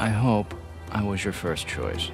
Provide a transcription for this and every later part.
I hope I was your first choice.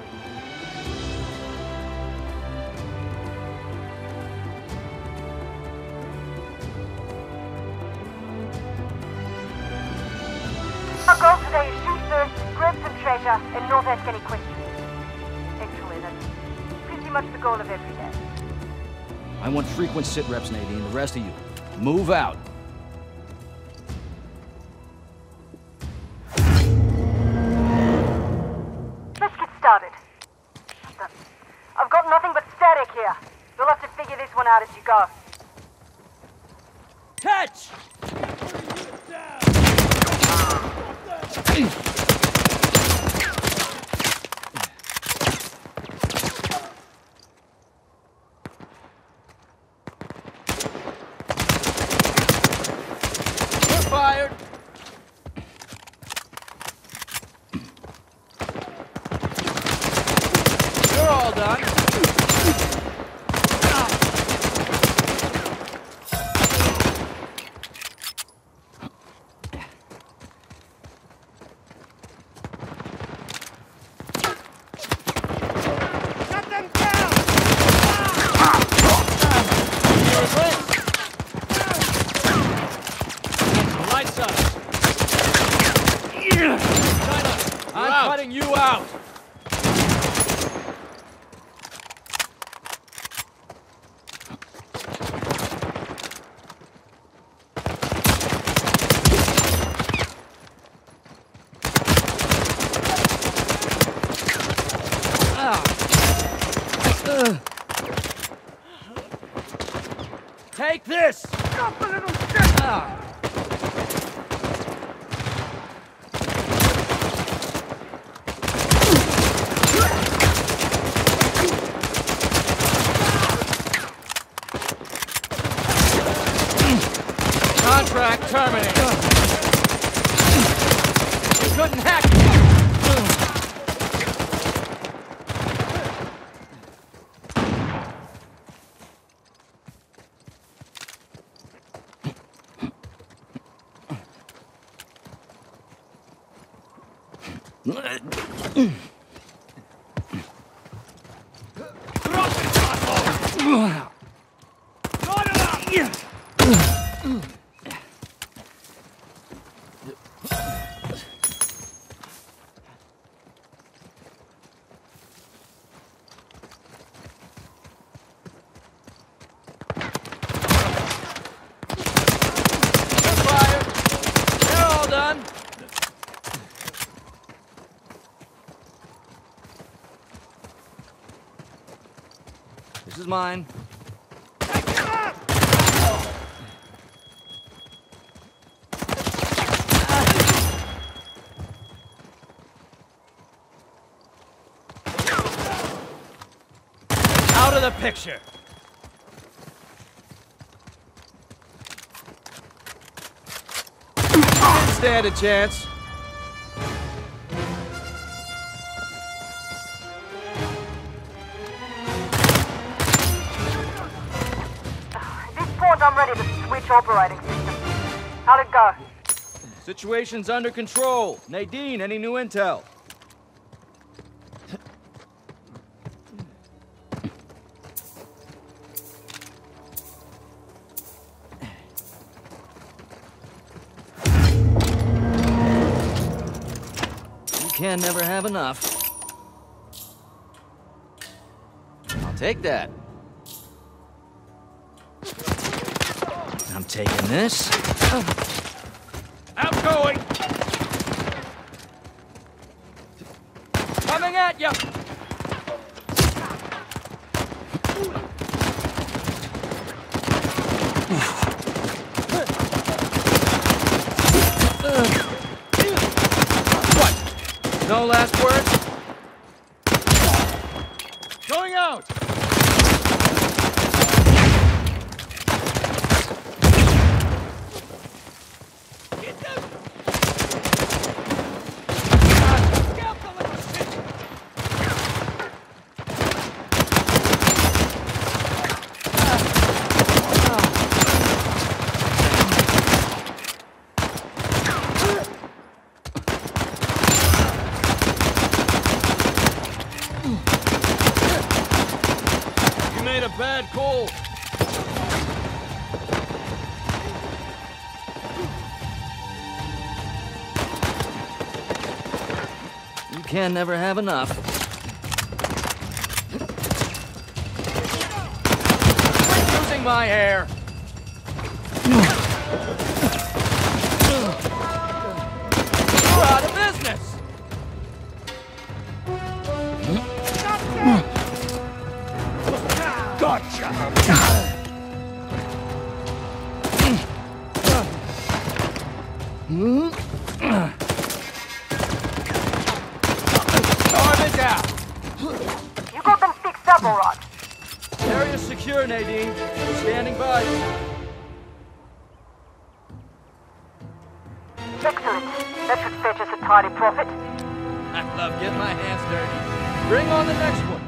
Our goal today is shoot first, grab some treasure, and not ask any questions. Actually, that's pretty much the goal of every day. I want frequent sit reps, Nadine. The rest of you, move out. Let's get started. I've got nothing but static here. You'll have to figure this one out as you go. Catch! We're fired! You're all done. I'm cutting you out! Take this! Stop a little shit! Contract terminated. You couldn't hack me. This is mine. Out of the picture. Didn't stand a chance. I'm ready to switch operating system. How'd it go? Situation's under control. Nadine, any new intel? You can never have enough. I'll take that. I'm taking this. Outgoing! Coming at you! What? No last words? Going out! made a bad call. You can never have enough. Quit losing my hair. You're out of business. Gotcha! Garbage out! You got them fixed up, all right? Area secure, Nadine. Standing by. Excellent. That should fetch us a tidy profit. I love getting my hands dirty. Bring on the next one.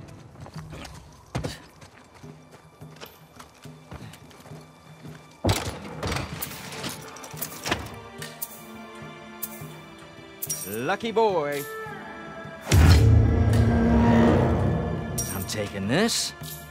Lucky boy. I'm taking this.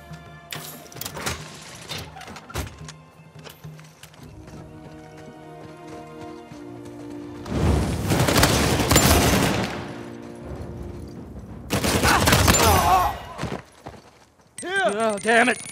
Oh, damn it.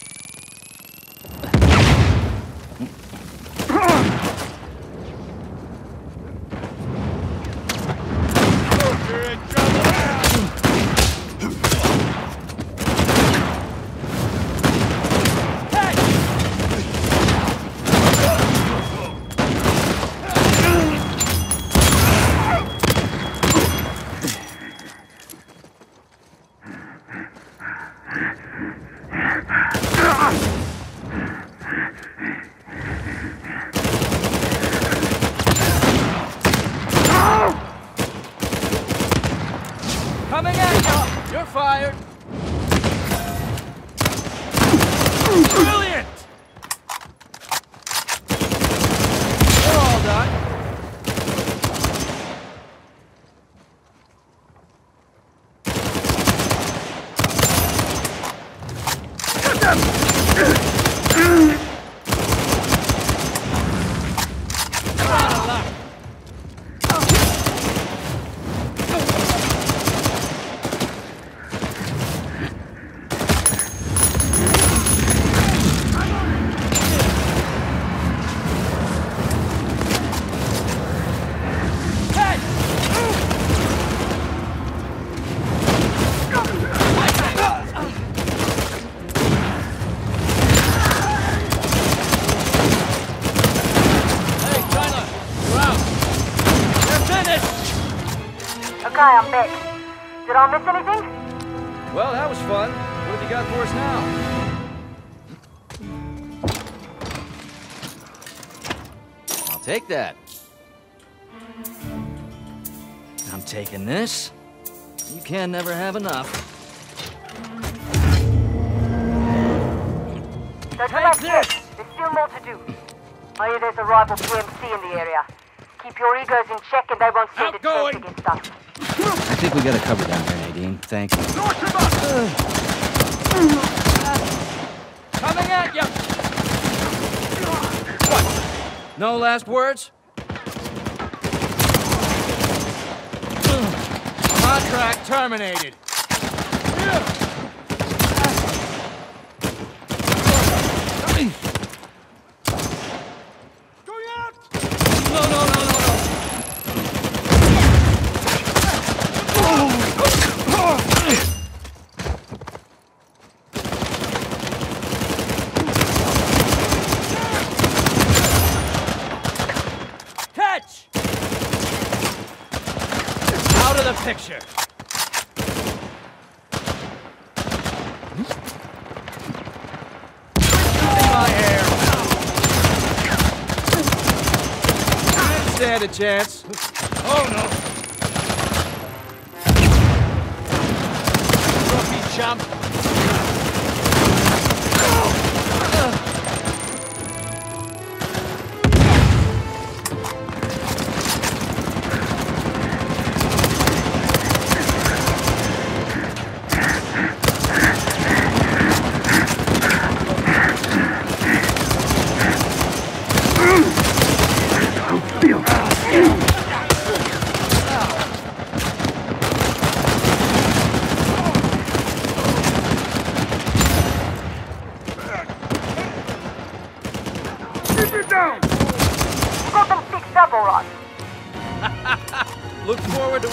Coming at you! You're fired! Brilliant! We're all done. We're out of luck. Okay, I'm back. Did I miss anything? Well, that was fun. What have you got for us now? I'll take that. I'm taking this. You can never have enough. Don't relax yet. There's still more to do. I hear there's a rival PMC in the area. Keep your egos in check and they won't stand a chance against us. I think we got it covered down here, Nadine. Thank you. Coming at you! What? No last words? Contract terminated. Going out! No. Catch! Out of the picture. Losing my hair. Didn't stand a chance. Oh no. Rookie chump.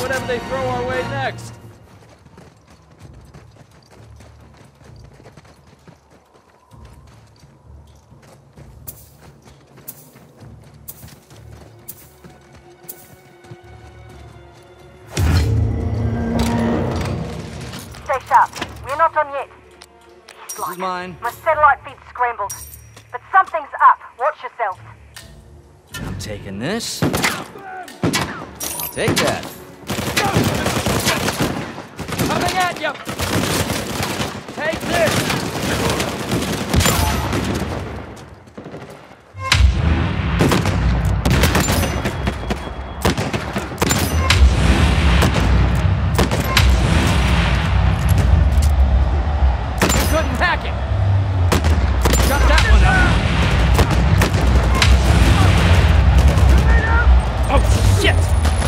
whatever they throw our way next. Stay sharp. We're not done yet. This is mine. My satellite feed's scrambled. But something's up. Watch yourselves. I'm taking this. I'll take that. Coming at you! Take this! Couldn't hack it! Got that one up! Oh, shit!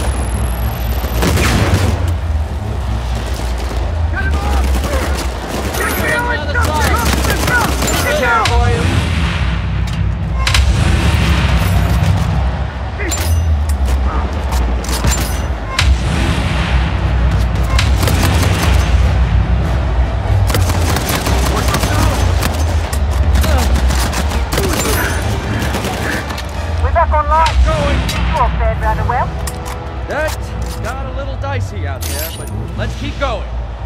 That got a little dicey out there, but let's keep going.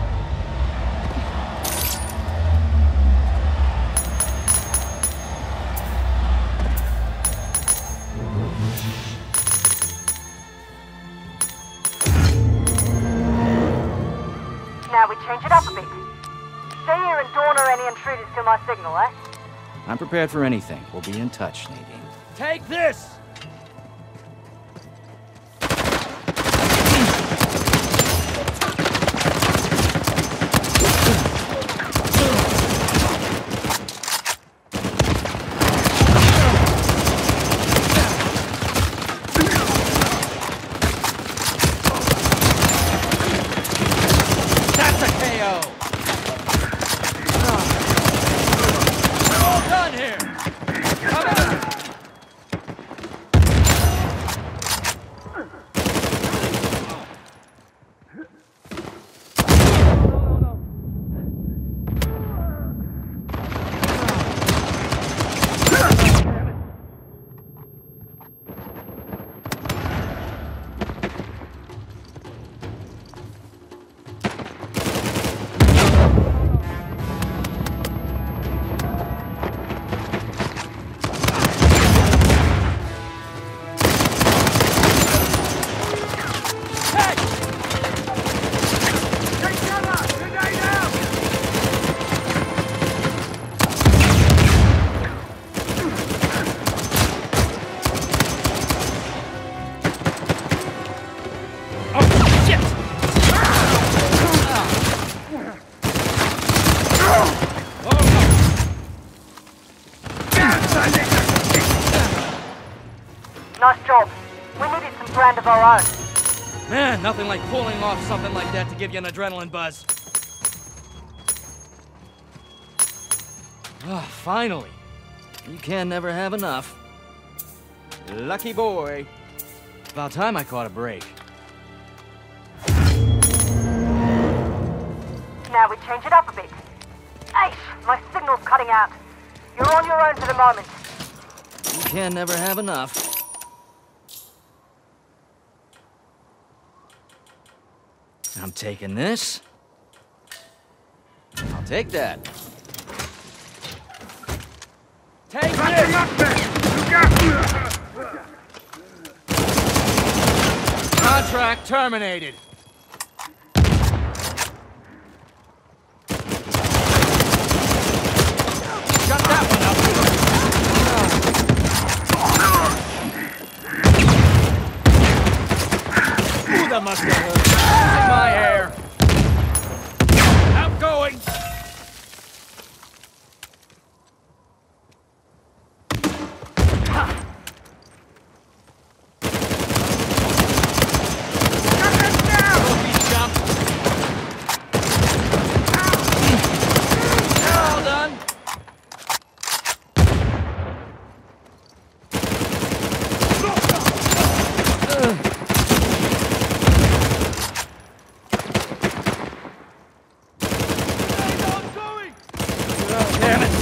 Now we change it up a bit. Stay here and don't order any intruders to my signal, eh? I'm prepared for anything. We'll be in touch, Nadine. Take this! Nice job. We needed some brand of our own. Man, nothing like pulling off something like that to give you an adrenaline buzz. Ah, finally. You can never have enough. Lucky boy. About time I caught a break. Now we change it up a bit. Ace, my signal's cutting out. You're on your own for the moment. You can never have enough. I'm taking this. I'll take that. Take this! Contract terminated. Got that one up. Ooh, that must have hurt. Losing my hair. Outgoing. damn it!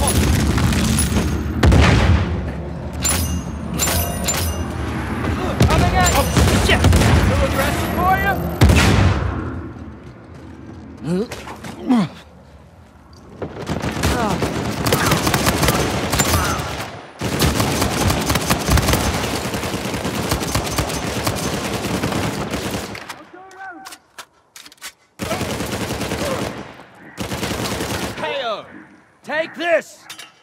Coming at you! Oh, shit! Too aggressive for you? Take this!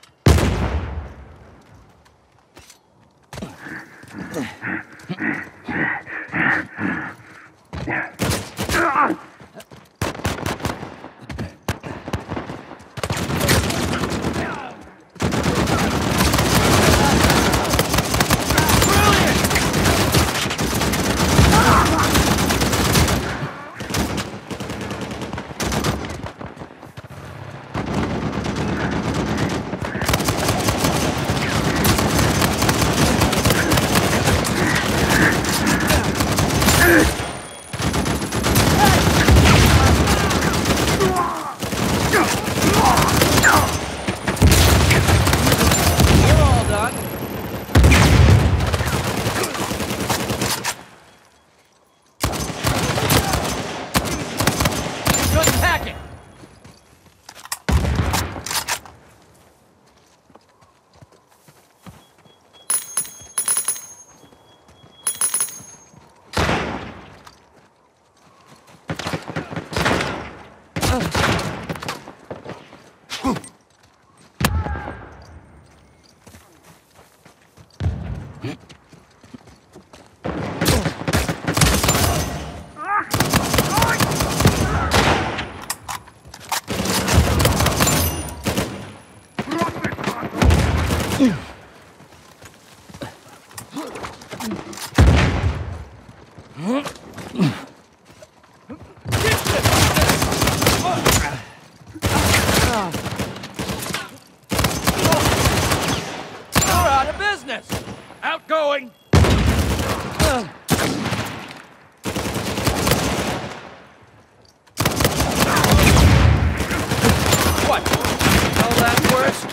Outgoing! What? Hell, that worst?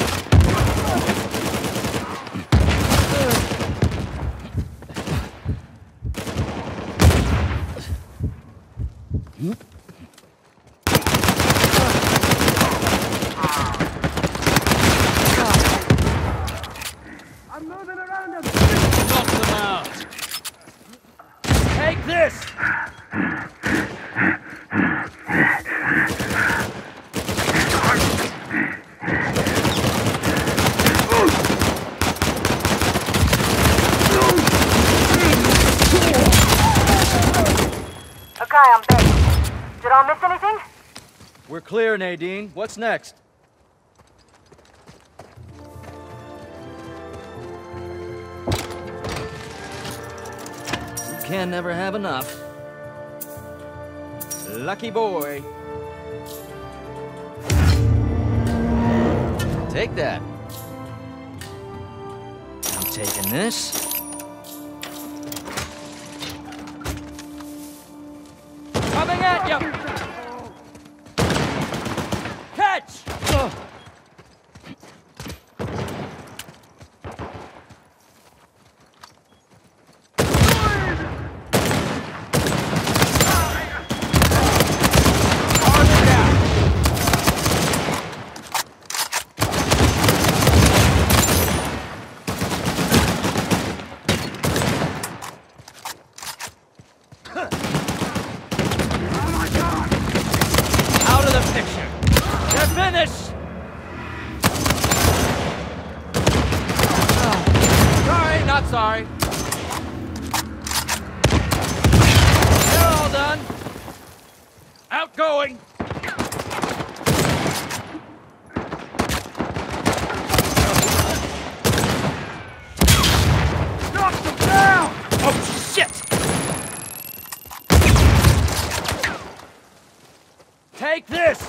I'm moving around them! Knock them out! Take this! Okay, I'm back. Did I miss anything? We're clear, Nadine. What's next? You can never have enough. Lucky boy. Take that. I'm taking this. Coming at you! Catch! Out of the picture! They're finished! Sorry, not sorry. They're all done. Outgoing! Knock them down! Oh, shit! Take this!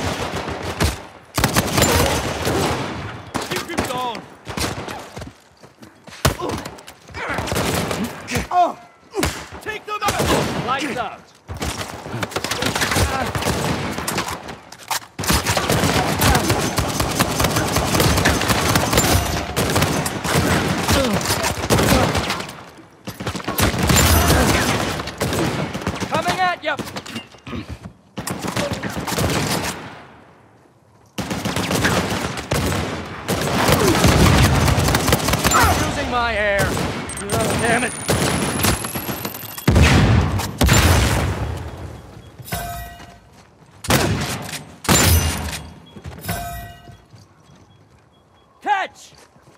Keep him down! Lights out. Coming at you. Using my air. Oh, damn it. Catch!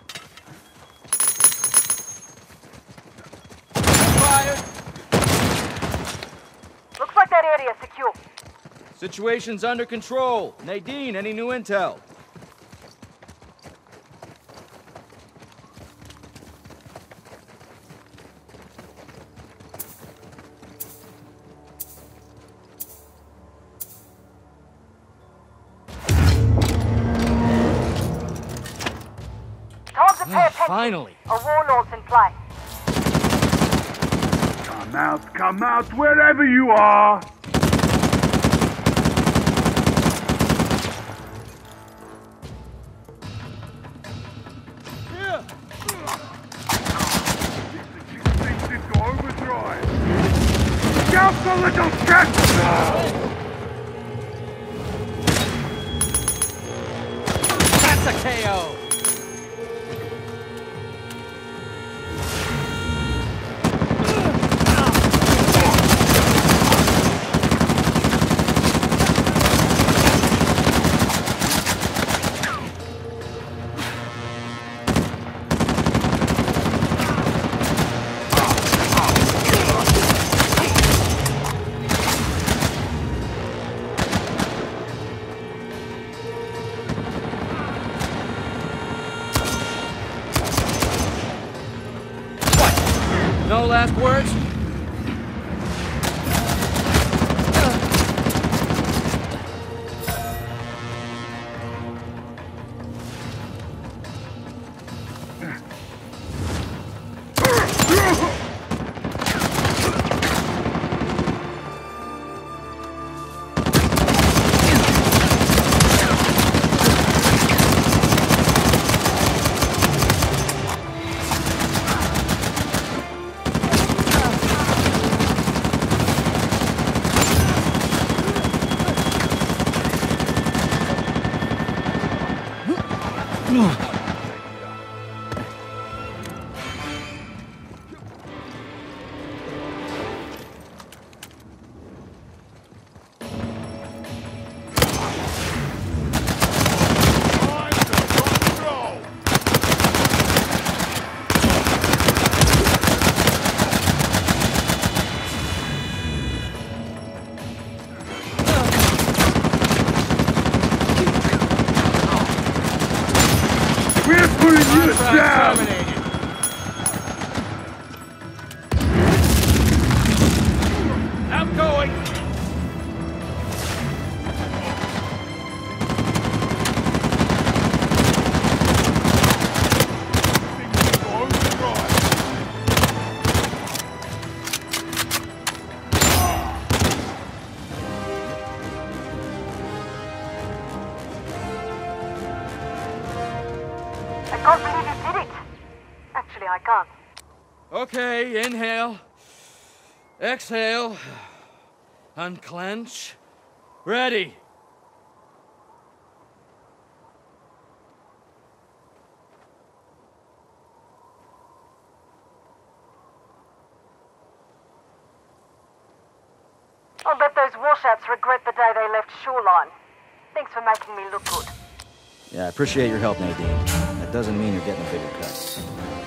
Fired. Looks like that area's secure. Situation's under control. Nadine, any new intel? Time to pay attention. Finally. A warlord's in play. Come out, wherever you are! Here. Things into overdrive! Look out for little cat! That's a KO. No last words? Down! Outgoing. I can't believe you did it. Actually, I can't. Okay, inhale. Exhale. Unclench. Ready. I'll bet those washouts regret the day they left Shoreline. Thanks for making me look good. Yeah, I appreciate your help, Nadine. That doesn't mean you're getting a bigger cut.